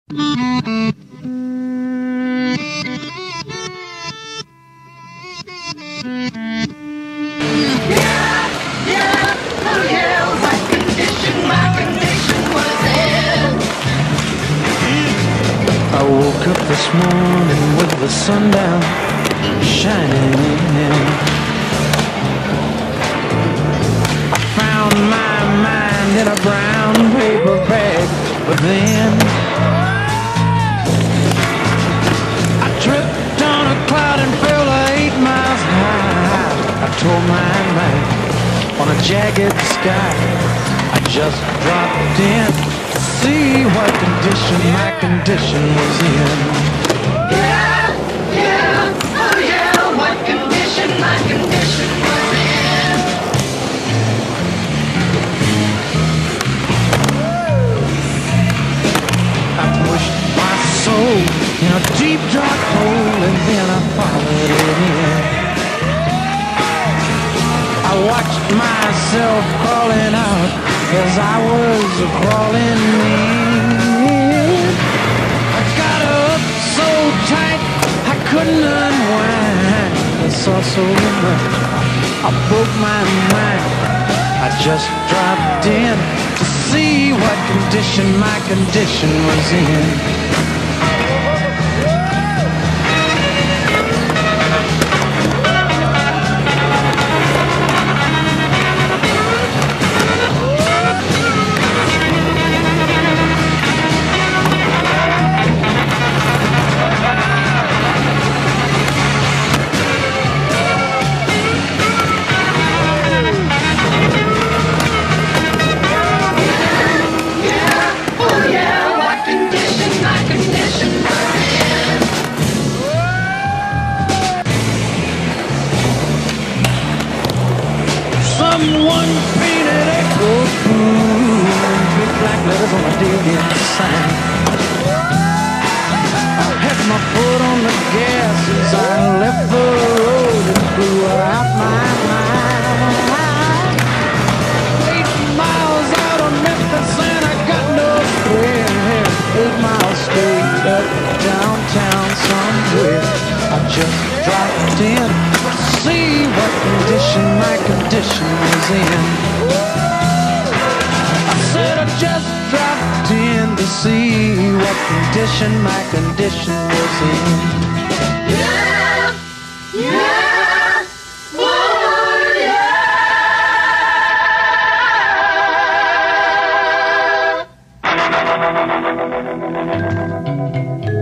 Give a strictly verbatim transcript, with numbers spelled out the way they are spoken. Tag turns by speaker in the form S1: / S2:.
S1: I woke up this morning with the sun down, shining in. I found my mind in a brown paper bag, but then I tripped on a cloud and fell eight miles high. I tore my mind on a jagged sky. I just dropped in to see what condition my condition was in.
S2: Yeah, yeah, oh yeah, what condition my condition was in.
S1: I pushed my soul in a deep dark hole and then I followed it in. I watched myself crawling out as I was crawling in. I got up so tight I couldn't unwind. I saw so much, I broke my mind. I just dropped in to see what condition my condition was in. Someone painted April Fool in big black letters on a dead sign. I had my foot on the gas as I left the road and blew out my mind. Eight miles out of Memphis and I got no friend. Eight miles straight up downtown somewhere. I just dropped in to see what condition my condition was in. I said I just dropped in to see what condition my condition was in.
S2: Yeah, yeah, oh yeah.